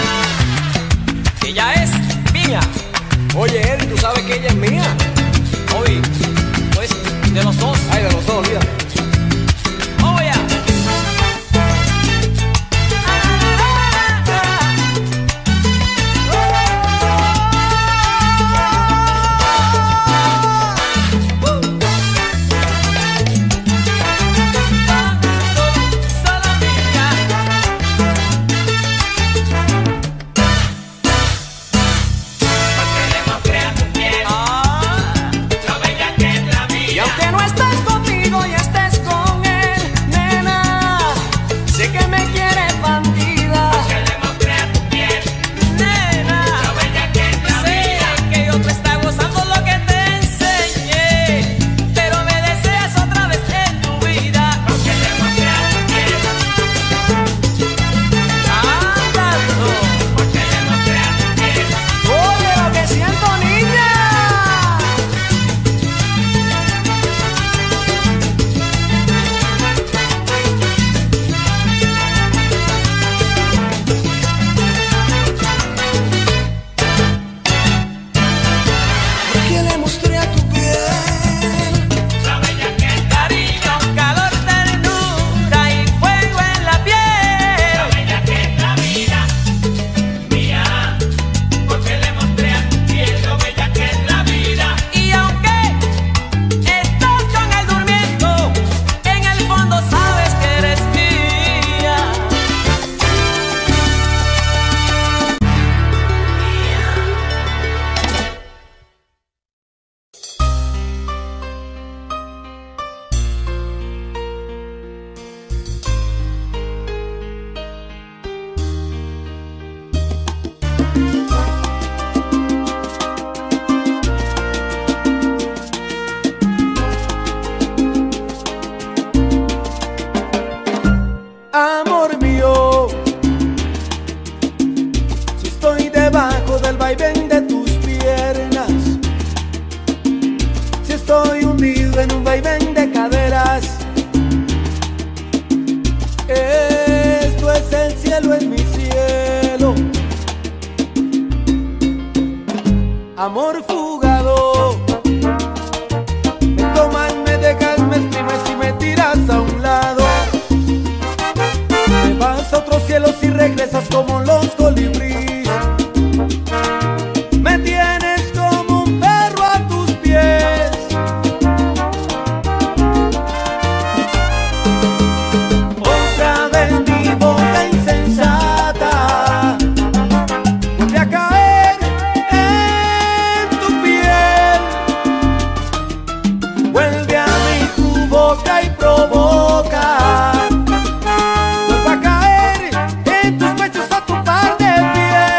ella es mía. Oye, Eri, ¿tú sabes que ella es mía? Oye, pues de los dos. Ay, de los dos, olvídate. Oh, yeah. Solo mía. Porque le mostré a tu piel lo bella que es la vida. Y aunque no estés conmigo y estés con él, nena, sé que me quieres bandida. Porque le mostré a tu piel Nena, lo bella que es la vida. sé que otro está gozando lo que te enseñé, pero me deseas otra vez en tu vida. Porque le mostré a tu piel. Andando. Porque le mostré a tu piel. Oye, lo que siento, niña. Porque le mostré a tu piel La bella que es la Cariño, calor, ternura y fuego en la La piel. bella que es la vida mía. Porque le mostré a tu piel lo bella que es la vida. Y aunque estás con él durmiendo, en el fondo sabes que eres mía. Amor mío, si estoy debajo del vaivén de tus piernas, si estoy hundido en un vaivén de caderas, esto es el cielo, es mi cielo. Amor fugado, me tomas, me dejas, me exprimes y me tiras a un lado. Te vas a otros cielos y regresas como los colibríes. Me tienes como un perro a tus pies. Otra vez mi boca insensata vuelve a caer en tu piel. Vuelve a mí tu boca y provoca. Vuelve a caer en tus pechos a tu par de piel.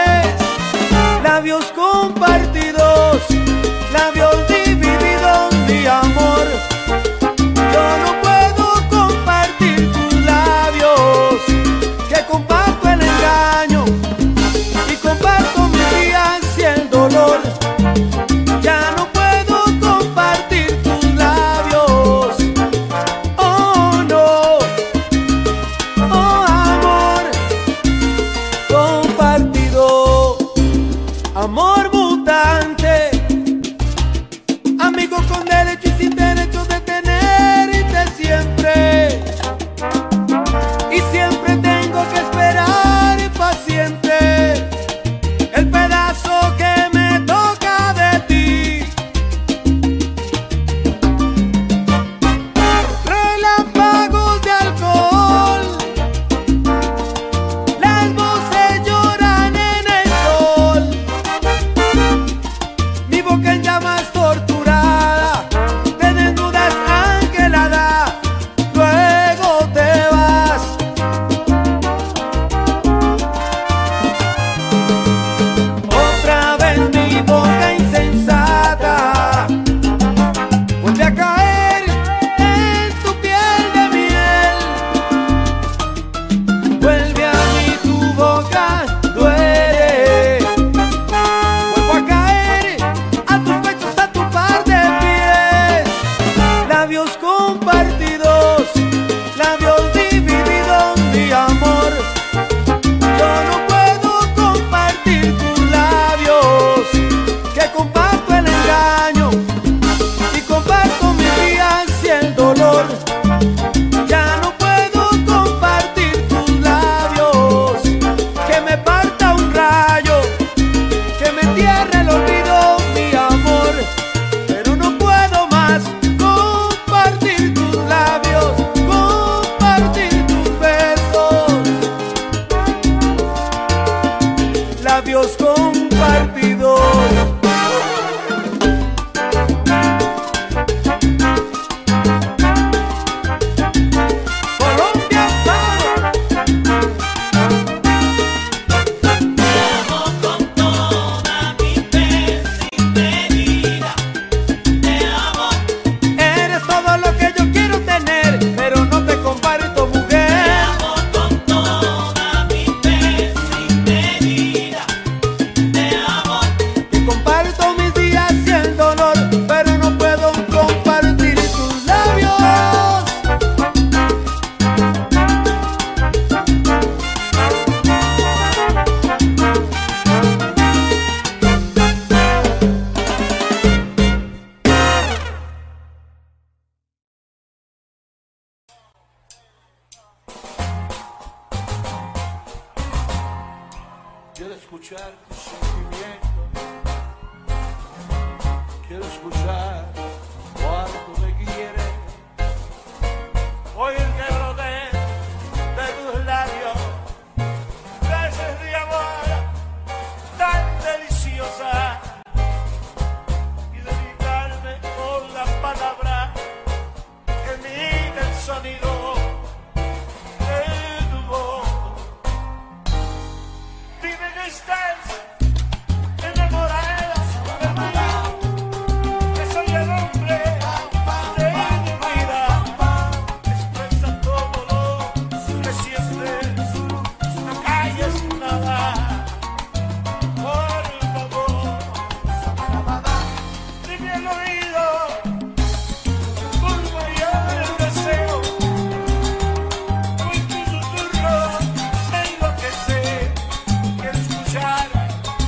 labios compartidos. Quiero escuchar tus sentimientos, quiero escuchar cuánto me quieres, oír que brote de tus labios besos de amor tan deliciosa y dedicarme con las palabras que emiten el sonido de tu voz. Dime que estás enamorada de mí, que soy el hombre de mi vida. Expresa todo lo que sientes, no calles nada, por favor. Dime al oído, por mayor deseo, con tu susurro me enloquece. Quiero escuchar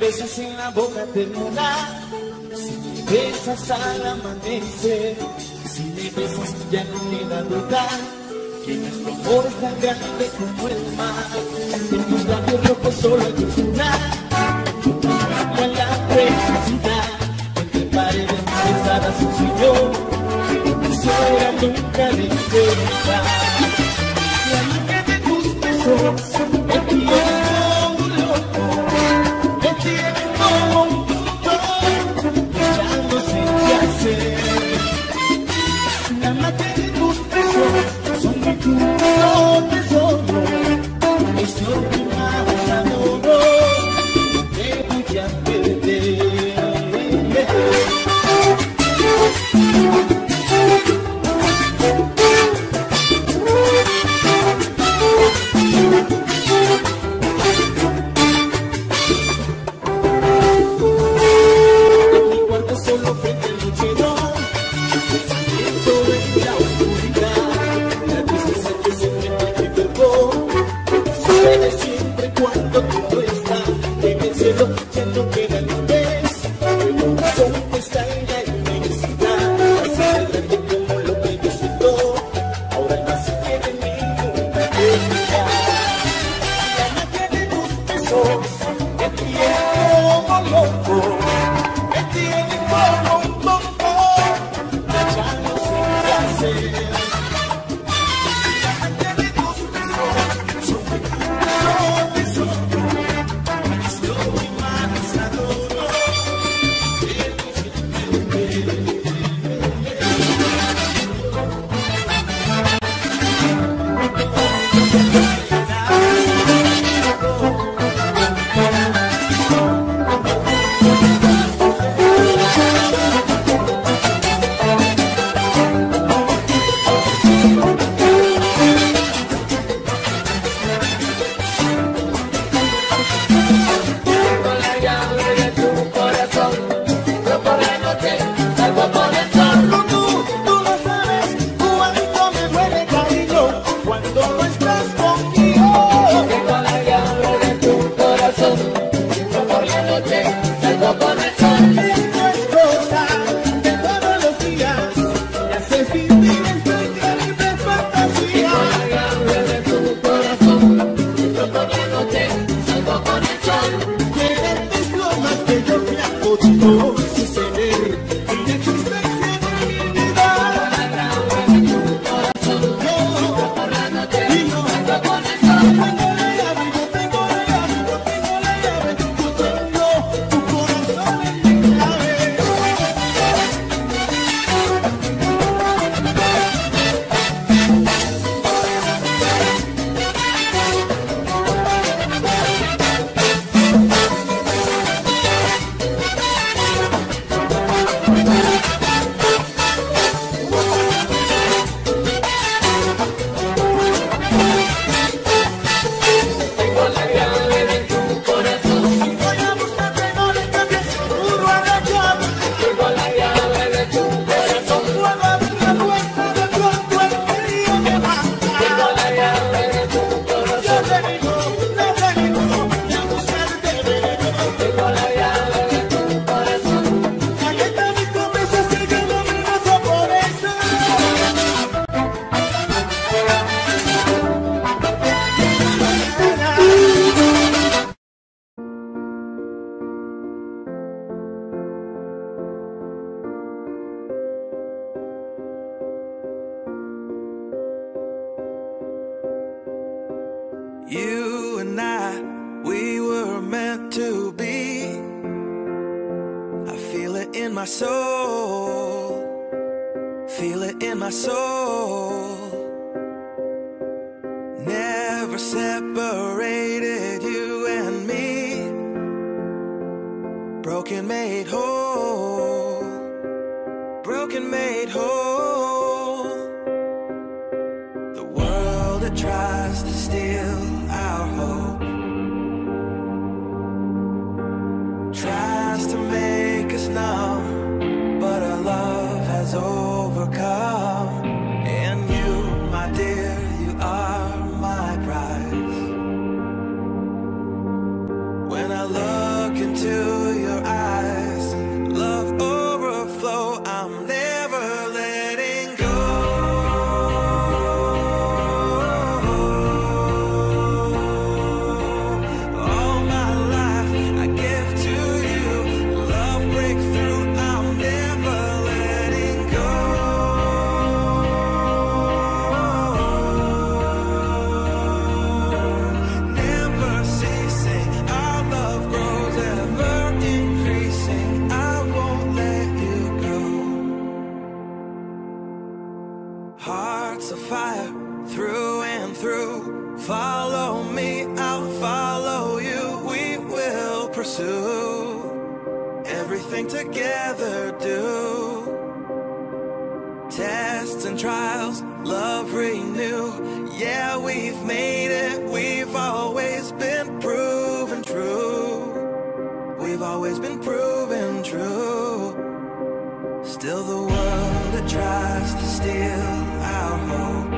besos en la boca terminar, si me besas al amanecer, si me besas ya no queda duda que nuestro amor es tan grande como el mar. En mis labios rojos solo hay que funar, con la preciosidad, entre paredes pesadas un señor, que no quisiera nunca despertar. La magia de tus besos me tiene como un loco, me tiene como un tonto, ya no sé qué hacer. La magia de tus besos son mi puro tesoro, es lo que más adoro, te voy a perder. Solo frente al luchador, pensamiento en la oscuridad, la tristeza que se enfrenta en mi cuerpo, sucede siempre cuando tú no estás, en el cielo ya no queda nubes, el horizonte está en la inmensidad, así de grande como lo que yo siento, ahora no se quiere ninguna eternidad. La magia de tus besos me tiene como loco, me tiene como un tonto, ya no sé qué hacer. La magia de tus besos son mi puro tesoro, es lo que más adoro, You and I, we were meant to be. I feel it in my soul, feel it in my soul. Never separated, you and me. Broken made whole, broken made whole. The world that tries to steal our hope tries to make us numb, but our love has overcome. And you, my dear, you are my prize. When I look into pursue everything together, do tests and trials, love renew. Yeah, we've made it, we've always been proven true. We've always been proven true. Still the world that tries to steal our hope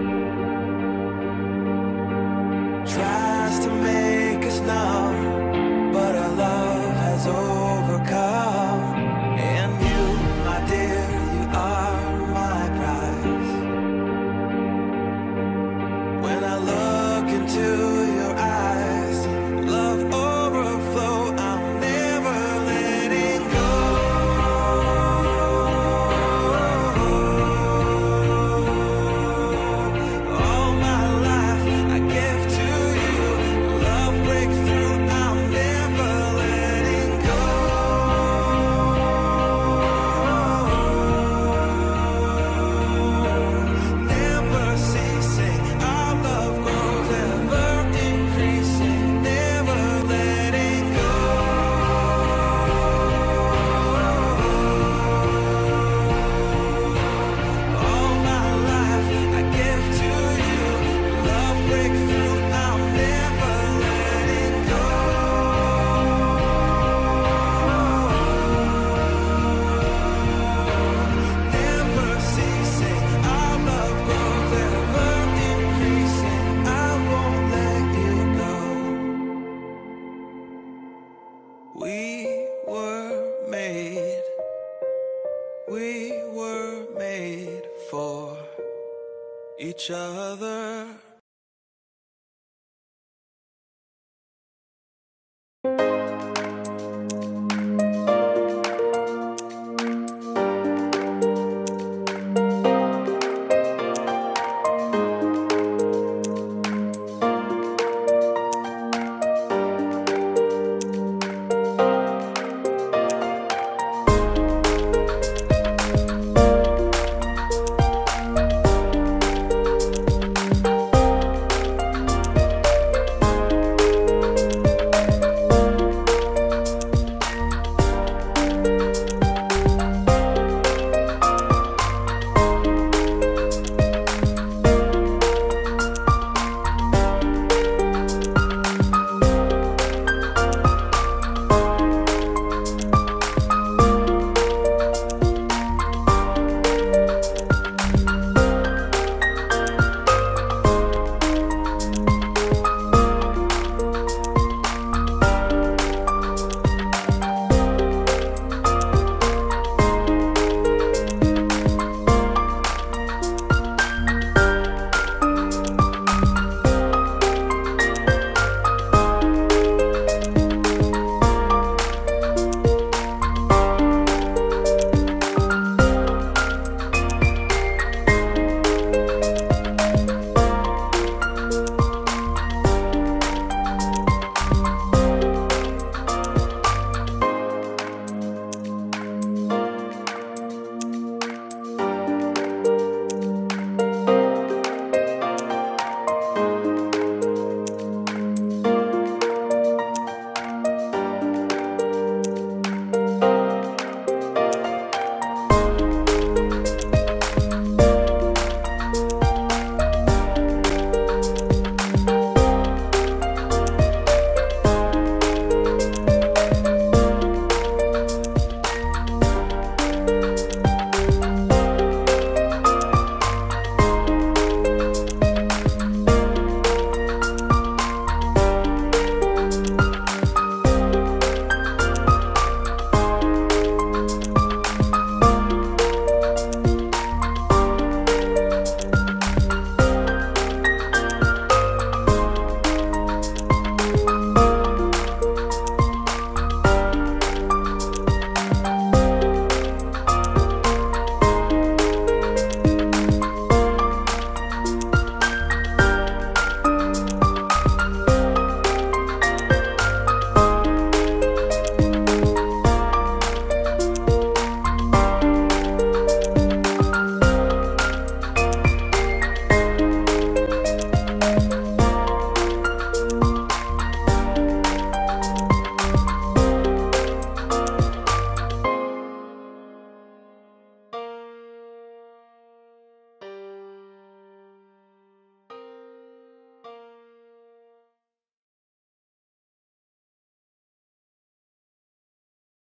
tries to make us numb, but our love has overcome. And you, my dear, you are my prize. When I look into your eyes, love overflow, I'm never letting go. All my life I give to you, love breakthrough, I'm never letting go. Never ceasing, our love grows ever increasing, never letting go. All my life I give to you, love breakthrough, I'm never letting go. Never ceasing, our love grows ever increasing, I won't let you go. We were made for each other.